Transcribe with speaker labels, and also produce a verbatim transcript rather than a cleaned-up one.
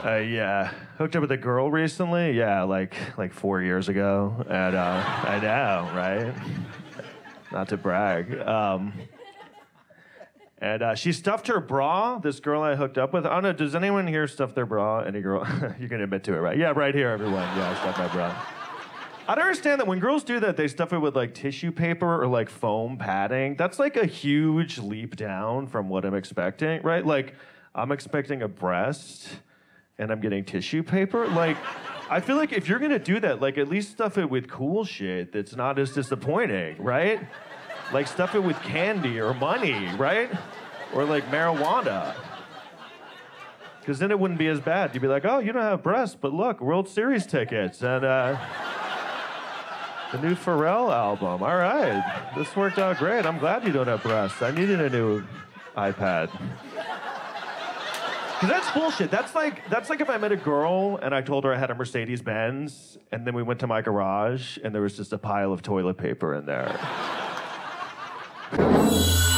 Speaker 1: Uh, yeah, hooked up with a girl recently. Yeah, like like four years ago, and uh, I know, right? Not to brag. Um, and uh, she stuffed her bra. This girl I hooked up with. I don't know. Does anyone here stuff their bra? Any girl? You can admit to it, right? Yeah, right here, everyone. Yeah, I stuffed my bra. I don't understand that when girls do that, they stuff it with like tissue paper or like foam padding. That's like a huge leap down from what I'm expecting, right? Like, I'm expecting a breast, and I'm getting tissue paper. Like, I feel like if you're gonna do that, like at least stuff it with cool shit that's not as disappointing, right? Like stuff it with candy or money, right? Or like marijuana. Because then it wouldn't be as bad. You'd be like, oh, you don't have breasts, but look, World Series tickets and uh, the new Pharrell album. All right, this worked out great. I'm glad you don't have breasts. I needed a new iPad. Because that's bullshit. That's like that's like if I met a girl and I told her I had a Mercedes Benz, and then we went to my garage and there was just a pile of toilet paper in there.